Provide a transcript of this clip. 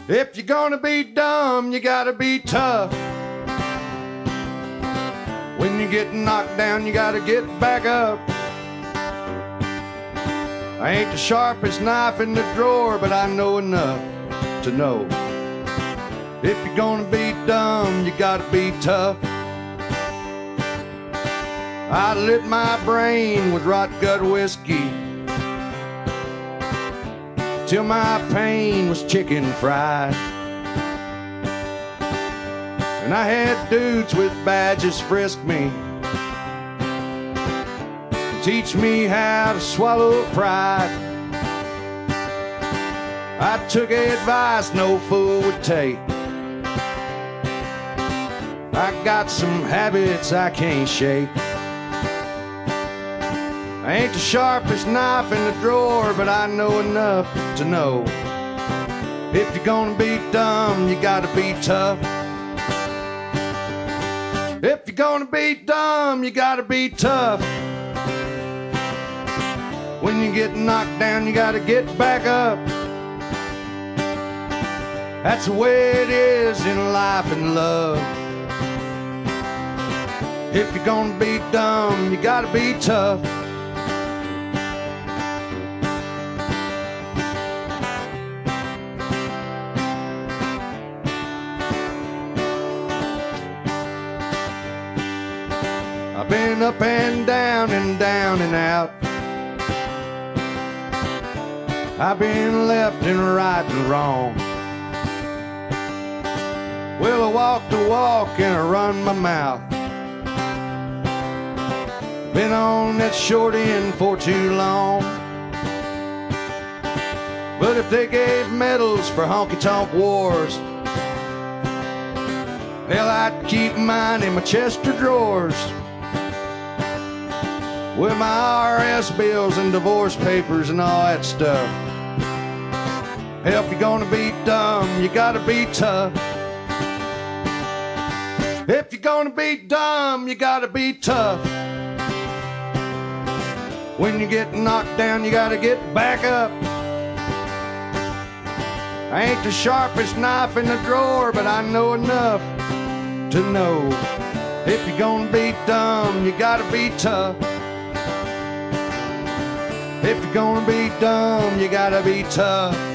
If you're gonna be dumb, you gotta be tough. When you get knocked down, you gotta get back up. I ain't the sharpest knife in the drawer, but I know enough to know. If you're gonna be dumb, you gotta be tough. I lit my brain with rot gut whiskey till my pain was chicken fried. And I had dudes with badges frisk me, teach me how to swallow pride. I took advice no fool would take. I got some habits I can't shake. I ain't the sharpest knife in the drawer, but I know enough to know. If you're gonna be dumb, you gotta be tough. If you're gonna be dumb, you gotta be tough. When you get knocked down, you gotta get back up. That's the way it is in life and love. If you're gonna be dumb, you gotta be tough. I've been up and down and out. I've been left and right and wrong. Well, I walk the walk and I run my mouth. Been on that short end for too long. But if they gave medals for honky-tonk wars, hell, I'd keep mine in my chest of drawers with my IRS bills and divorce papers and all that stuff. Hell, if you're gonna be dumb, you gotta be tough. If you're gonna be dumb, you gotta be tough. When you get knocked down, you gotta get back up. I ain't the sharpest knife in the drawer, but I know enough to know. If you're gonna be dumb, you gotta be tough. If you're gonna be dumb, you gotta be tough.